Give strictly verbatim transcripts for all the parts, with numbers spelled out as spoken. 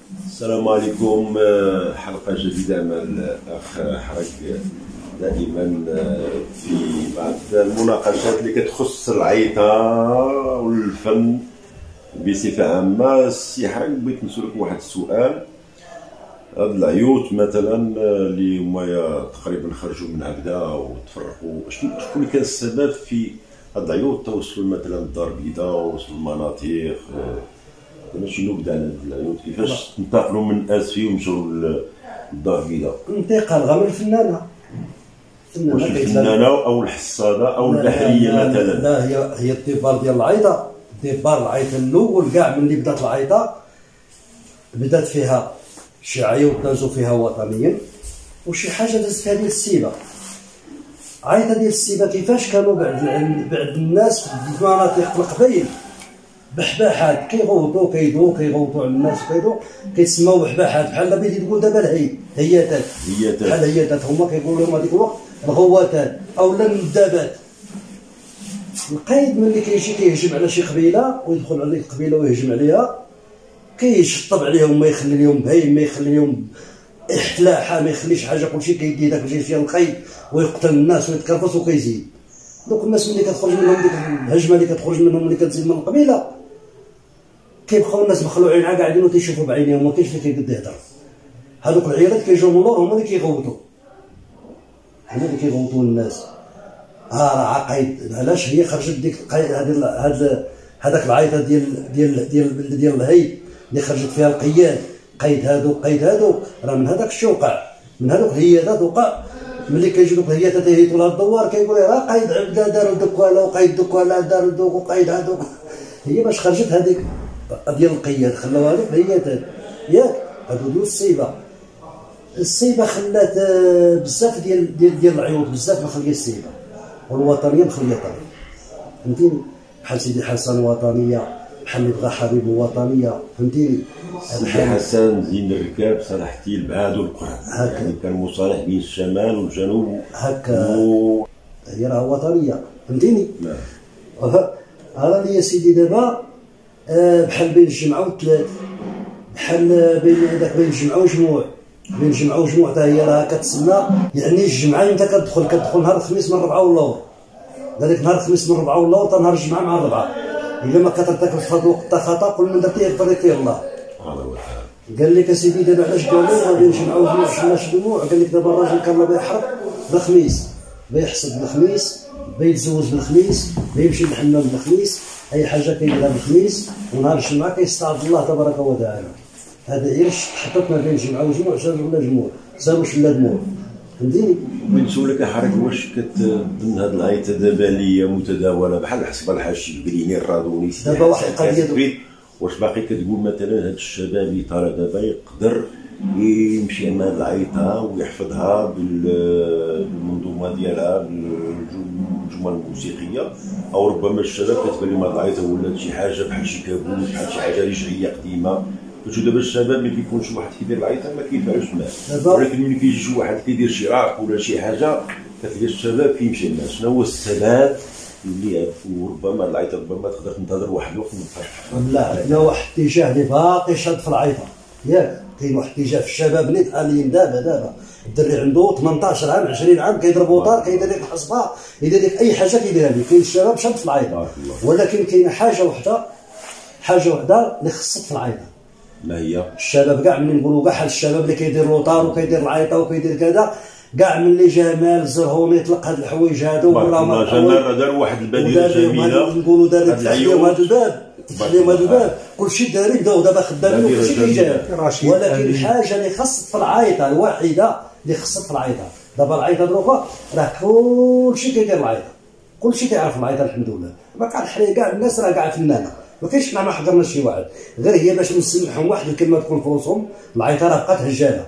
السلام عليكم. حلقة جديدة مع الأخ حرك، دائما في بعض المناقشات اللي كتخص العيطة والفن بصفة عامة. السي حرك، بغيت نسولك واحد السؤال. هاد العيوط مثلا اللي هما تقريبا خرجوا من عبدة وتفرقوا، شكون اللي كان السبب في هاد العيوط توصلوا مثلا للدار البيضاء ووصلوا للمناطق؟ ماشي نبدا على هاد العيوط، كيفاش انتقلوا من اسفي ومشاو للدار البيضاء؟ انتقال غير من الفنانه واش الفنانه او الحصاده او البحريه مثلا؟ لا، هي هي الديبار ديال العيطه. ديبار العيطه الاول كاع ملي بدات العيطه بدات فيها شي عيوط دازو فيها وطنيين وشي حاجه دازت فيها ديال السيبه. عيطه ديال السيبه كيفاش كانوا بعض بعض الناس في المناطق القبائل بحباحات كيغوطوا كيدوا كيغوطوا على الناس كيدوا كيتسموا بحباحات، بحال بغيتي تقول دابا الهي هياتات هياتات بحال هياتات هما كيقولوا لهم هذيك الوقت الغواتات اولا الندابات. القايد ملي كيجي كيهجم على شي قبيله ويدخل على ديك القبيله ويهجم عليها كيشطب عليهم، ما يخلي لهم بهيم، ما يخلي لهم احتلاحه، ما يخليش حاجه، كلشي كيدي داك الجيش ديال القايد ويقتل الناس ويتكرفس وكيزيد. دوك الناس ملي كتخرج منهم ديك الهجمه اللي كتخرج منهم ملي كتزيد من القبيله كيبقاو الناس مخلوعين عا قاعدين وتيشوفوا بعينيهم، ما كاينش اللي كيقد يهضر. هذوك العيالات كيجيو من اللور هما اللي كيغوتوا، هما اللي كيغوتوا الناس. ها راه عقايد علاش هي خرجت ديك هاد هاد هذاك العيطه ديال ديال ديال ديال الهي اللي خرجت فيها القياد قيد هادو قيد هادو، راه من هذاك الشيء وقع، من هذوك الهيادات وقع. ملي كيجيو دوك الهيادات تيهيطوا لها الدوار كيقول راه قايد عبده دار دكواله وقايد دكواله دار دوك وقايد هادوك. هي باش خرجت هذيك ديال القياد خلاوها هذوك الهيادات ياك، هادو ديال الصيبه. الصيبه خلات بزاف ديال ديال ديال العيوط، بزاف مخليه الصيبه والوطنيه مخليه طريق، فهمتيني؟ بحال سيدي حسن وطنيه، بحال اللي بغى حبيب وطنيه، فهمتيني؟ سيدي حسن زين الركاب صالح حتى البعاد والقرب، يعني كان مصالح بين الشمال والجنوب هكا و... هي راه وطنيه، فهمتيني؟ نعم. هذا لي سيدي دابا بحال بين الجمعه والثلاث، بحال بين هذاك بين الجمعه وجموع، بين الجمعه وجموع حتى هي راه كتسمى، يعني الجمعه انت كتدخل كتدخل نهار الخميس من الربعه واللور، ذلك نهار الخميس من الربعه واللور حتى نهار الجمعه مع الربعه. الا ما كترتكب في هذا الوقت خطا قل من درتيه يغفر فيه الله. قال لك اسيدي دابا علاش قالوا غادي نجمعوا جموع علاش جموع؟ قال لك دابا الراجل كان الله بيحرق بالخميس، بيحصد بالخميس، بيتزوج بالخميس، بيمشي للحمام بالخميس، اي حاجه كيديرها بالخميس، ونهار الجمعه كيستعرض الله تبارك وتعالى. هذا غير حطت ما بين الجمعه وجموع صار ولا جموع صار واش لا دموع، فهمتيني؟ بنسولك يا حرك، واش كتظن هاد العيطه دابا اللي هي متداوله بحال الحسبه الحاشي البريني الرادوني دابا واحد القضيه، واش باقي كتقول مثلا هاد الشباب اللي طالع دابا يقدر يمشي مع هاد العيطه ويحفظها بالمنظومه ديالها بالجمل الموسيقيه، او ربما الشباب كتبان لهم هاد العيطه ولات شي حاجه بحال شي كابوس، بحال شي حاجه رجعيه قديمه؟ باش دابا الشباب ملي كيكون شي واحد كيدير العيطه ما كينفعوش معاه، ولكن ملي كيجي شي واحد كيدير شي راك ولا شي حاجه كتلقى الشباب كيمشي معاه. شنو هو السبب اللي وربما العيطه ربما تقدر تنتظر واحد الوقت من الفرق؟ لا، كاين واحد الاتجاه اللي باقي شاد في العيطه ياك، كاين واحد الاتجاه في الشباب اللي حاليا دابا دابا الدري عنده ثمنطاش عام عشرين عام كيضرب وطار كيدير ديك الحصبه يدير ديك اي حاجه كيديرها ليه. كاين الشباب شاد في العيطه، ولكن كاينه حاجه وحده حاجه وحده اللي خصت في العيطه. ما هي؟ الشباب كاع ملي نقولوا كاع الشباب اللي كيدير لوطار وكيدير العيطه وكيدير كذا، كاع ملي جمال الزرهوني يطلق هاد الحوايج هادو ولا جمال دار واحد البديله جميله نقولوا دار فتح لهم هاد الباب، فتح لهم هاد الباب، كلشي داري بداو دابا خدامين وكلشي كيجاب. ولكن الحاجه اللي خصت في العيطه الوحيده اللي خصت في العيطه دابا العيطه دروكا راه كلشي كيدير العيطه، كلشي كيعرف العيطه الحمد لله، ما كنحري كاع الناس راه كاع فنانه، ما كاينش ما حضرنا شي واحد، غير هي باش نسمحهم واحد الكلمه تكون في راسهم. العيطه راه بقات هجاله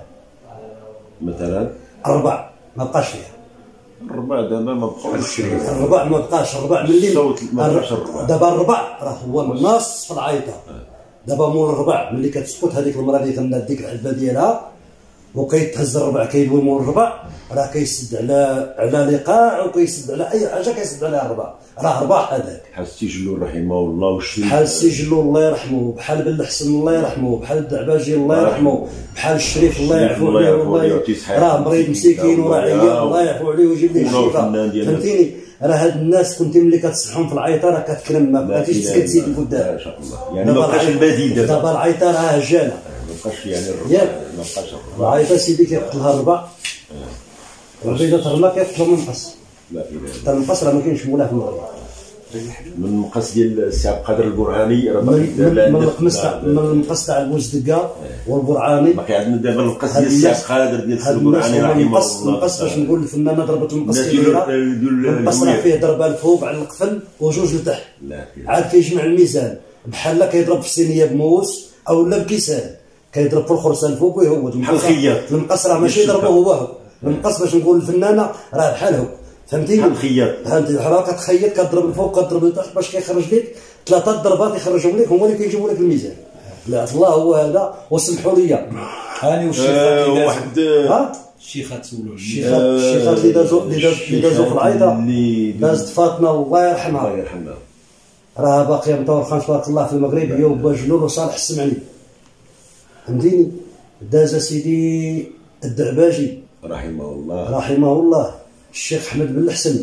مثلا الربع ما بقاش فيها، الربع دابا ما بقاش، الربع ما بقاش، الربع ملي ما بقاش الربع. دابا الربع راه هو النص في العيطه. دابا مول الربع ملي كتسكت هذيك المراه اللي غنات ديك الحلبه ديالها وكيتهز الربع كيدوي مول الربع، راه كيسد على على لقاع وكيسد على اي حاجه كيسد عليها الربع، راه رباح هذاك. بحال السجلو رحمه الله والشريف، بحال السجلو الله يرحمه، بحال بن الحسن الله يرحمه، بحال الدعباجي الله يرحمه، بحال الشريف الله يعفو عليه والله، راه مريض مسكين وراه عيان الله يعفو عليه ويجيب ليه الشفاء. فهمتيني؟ راه هاد الناس كنتي ملي كتصحهم في العيطه راه كتكرم، ما بقيتيش تسكت القدام ما شاء الله. يعني ما بقاش البديل دابا، دابا العيطه راه هجانه، ما بقاش يعني الربع، ما بقاش الربع. العيطه سيدي كيقتلها الربع، البيضه ترمى كيقتلها من المقص. لا اله الا حتى المقص راه ما كاينش مولاه في المغرب. من المقص ديال السي عبد القادر البرعاني راه باقي من من المقص تاع من المقص تاع البوزدقه والبرعاني، باقي عندنا دابا المقص ديال السي عبد القادر ديال السي البرعاني رحمه الله. المقص باش نقول الفنانه ضربت المقص كبيره، المقص راه فيه ضربه الفوق على القفل وجوج لتحت، عاد كيجمع الميزان بحال كيضرب في الصينيه بموس او لا بكيسان، كيضرب في الخرسه الفوق ويهود. بحال الخياط المقص راه ماشي ضربه هو هو، المقص باش نقول الفنانه راه بحال هو، فهمتيني؟ بحال الخياط، فهمتي؟ بحال كتخيط كتضرب الفوق كتضرب لتحت باش كيخرج لك ثلاثه ضربات يخرجهم لك هما اللي كيجيبوا لك الميزان. لا الله هو هذا. وسمحوا لي هاني والشيخات اللي واحد ها الشيخات سولوا الشيخات الشيخات اللي دازوا اللي دازوا في العيطه، دازت فاطمه الله يرحمها الله يرحمها، راه باقيه مطورخه تبارك الله في المغرب، هي وبا جلول وصالح السمعني، فهمتيني؟ داز سيدي الدعباجي رحمه الله رحمه الله، الشيخ احمد بن الحسن،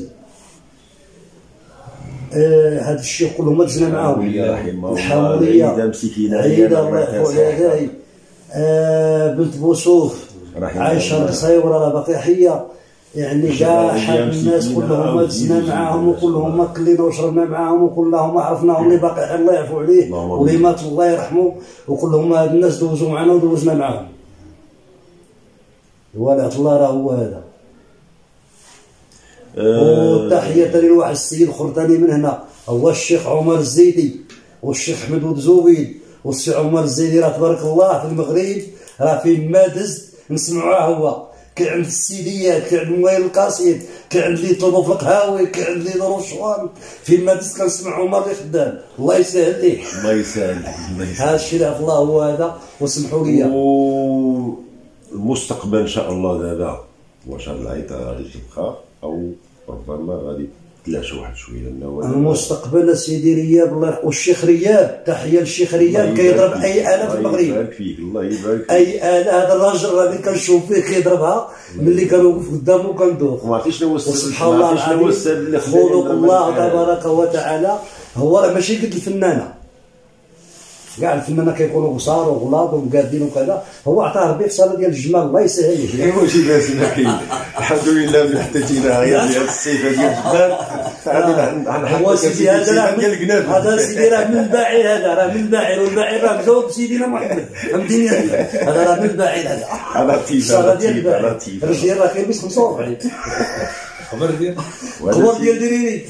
آه هذا الشيخ كلهم دزنا معاهم، الحموليه عيده مسكينه عيده الله يعفو عليها، آه بنت بوصوف عايشه القصيوره راه باقي حيه، يعني كاع حال الناس كلهم دزنا معاهم وكلهم كلينا وشربنا معاهم وكلهم عرفناهم، اللي باقي الله يعفو عليه واللي مات الله يرحمه، وكلهم هاد الناس دوزوا معنا ودوزنا معاهم. ولا الله راه هو هذا. وتحية لواحد السيد خرطاني من هنا، هو الشيخ عمر الزيدي والشيخ حمد زويد والسي عمر الزيدي، راه تبارك الله في المغرب راه فين ما دزت نسمعوه هو، كاين عند السيديات، كاين عند مويل القصيد، كاين عند اللي يطلبوا في القهاوي، كاين عند اللي يدوروا في الشوان، فين ما دزت كنسمع عمر اللي خدام، الله يسهل ليه. الله يسهل الله يسهل. هذا الشيء راه الله هو هذا. وسمحوا لي المستقبل ان شاء الله دابا واش هاد العيطه غادي تبقى او ربما غادي تلاشى واحد شويه، لانه المستقبل سيدي رياب الله، والشيخ رياب تحيه للشيخ رياب كيضرب اي اله في المغرب. الله يبارك فيك الله يبارك فيك. اي اله هذا الراجل راه اللي كنشوف فيه كيضربها ملي كنوقف قدامه كندوخ. ما عرفتيش شنو هو السر، سبحان الله العظيم خلق الله تبارك وتعالى. هو راه ماشي قد الفنانه، كاع الفنانه كيكونوا قصار وغلاظ ومقادين وكذا، هو عطاه ربي في صاله ديال الجمال الله يسهل عليه. ايوا شي باسنا كاين الحمد لله ملي حطيتينا غير ديال الصيفه ديال الجبال فغادي هو سيدي هذا راه من هذا سيدي راه من الباعر، هذا راه من الباعر، والباعر راه مزوج بسيدنا محمد، فهمتيني؟ هذا راه من الباعر، هذا على تيف الصاله ديال الباعر. الرجال راه كيلبس خمسة وأربعين خبر ديال خبر ديال دريري.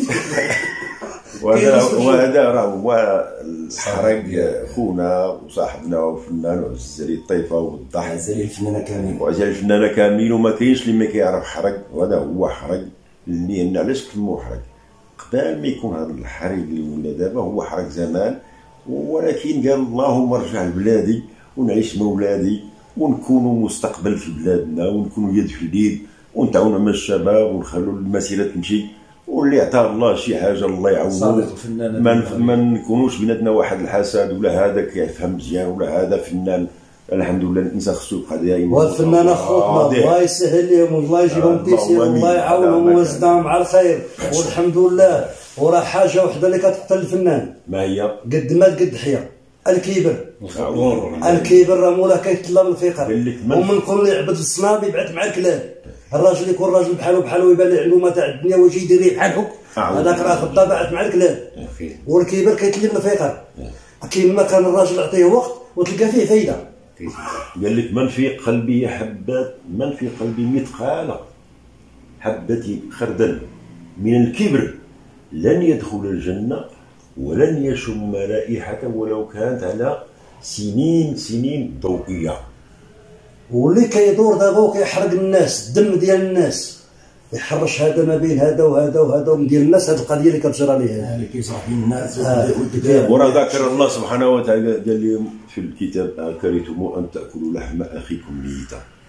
وهذا راه هو الحرق خونا وصاحبنا وفنان وعزيز عليه الطيفه والضحك، عزيز عليه الفنانه كامل وعزيز عليه الفنانه كامل، وما كاينش اللي ما كيعرف حرق، وهذا هو حرق. لان علاش كلموا حرق قبل ما يكون هذا الحرق اللي ولا دابا هو حرق زمان، ولكن قال اللهم ارجع لبلادي ونعيش مع ولادي ونكونوا مستقبل في بلادنا ونكونوا يد في اليد ونتعاونوا مع الشباب ونخلوا المسيره تمشي، واللي عطاه الله شي حاجه الله يعوضه. ما ما نكونوش بيناتنا واحد الحسد ولا هذا كيفهم مزيان ولا هذا فنان. الحمد لله الانسان خصو يبقى دائما والفنان خوتنا الله يسهل لهم والله يجيبهم تيسير والله يعاونهم ويزدهم على الخير والحمد لله. وراه حاجه وحده اللي كتقتل الفنان، ما هي؟ قد ما قد حيا الكبر. الكبر راه مولاه كيتطلب الفقر، ومن كل يعبد الصناب يبعث مع الكلاب. الراجل يكون راجل بحالو بحالو يبان لي عنده متاع الدنيا ويجي يدير ليه بحالو، هذاك راه خدا بعث مع الكلاب. والكبر كيتلم الفقر. كاين ما كان الراجل يعطيه وقت وتلقى فيه فايده. قال لك من في قلبي حبات، من في قلبي مثقال حبة خردل من الكبر لن يدخل الجنة ولن يشم رائحة ولو كانت على سنين سنين ضوئية. واللي كيدور دابا وكيحرق الناس، الدم ديال الناس يحرش هذا ما بين هذا وهذا وهذا ومدير الناس، هذه القضيه اللي كتجرى ليه اللي كيصاحب الناس. وراه ذكر الله سبحانه وتعالى قال لهم في الكتاب: أكرهتم أن تأكلوا لحم أخيكم ميتا.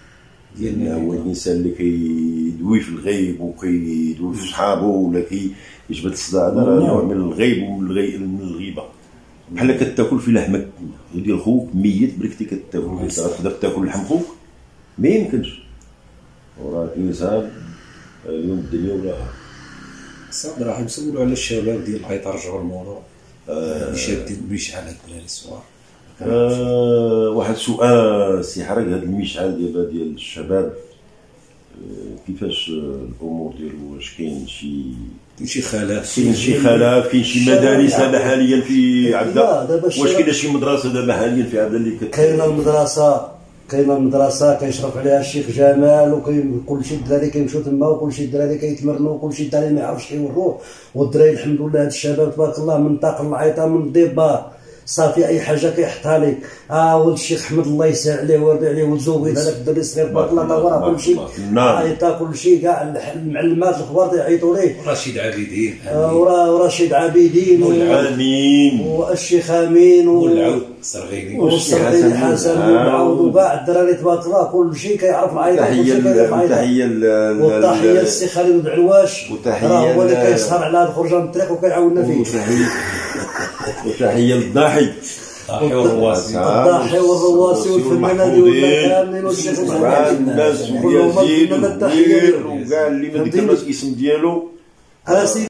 لأنه هو الإنسان اللي كيدوي في الغيب وكيدوي في صحابه ولا كيجبد الصداع، هذا نوع من الغيب ومن الغي... من الغيبة. بحال كتاكل في لحمك ديال خوك ميت بركتي كتاكل، تقدر تاكل لحم خوك؟ ما يمكنش. وراه الإنسان اليوم الدنيا وراها صاد راح نسولو على الشباب ديال العيط رجعوا للموضوع اللي شادين المشعل هاد البلاد الصغار. آه واحد سؤال سي حرق، هذا المشعل ديال ديال الشباب آه كيفاش الامور ديالو؟ واش كاين شي كاين شي خلاف كاين شي خلاف كاين شي مدارس دابا حاليا في عبده؟ واش كاين شي مدرسه دابا حاليا في عبده اللي كت... كاينه المدرسه كاينه المدرسه كيشرف عليها الشيخ جمال، وكاين كلشي الدراري كيمشيو تما وكلشي الدراري كيتمرنوا وكلشي الدراري ما يعرفش كيوروه. والدراري الحمد لله هاد الشباب تبارك الله من طاق العيطه من الديبار صافي اي حاجه كيحطها لك. اه ولد الشيخ احمد الله يسهل عليه ويرضي عليه وزوبيد هذاك الدري الصغير تبارك الله طورا كلشي عيطا كلشي كاع المعلمات الكبار تيعيطوا ليه. رشيد عابدين ورشيد عابدين والامين والشيخ امين والعود الصرغيني والصرغيني حسن والعود وكاع الدراري تبارك الله كلشي كيعرف العيطه. تحيه تحيه والتحيه للسي خالد دعلواش راه هو اللي كيسهر على هاد الخرجه من الطريق وكيعاوننا فيه. وتحيه للضاحي الضاحي والرواسي الضاحي والرواسي والفنانه ديالنا كاملين والشيخ الناس ويزيد وكاع اللي ما ذكرناش الاسم ديالو.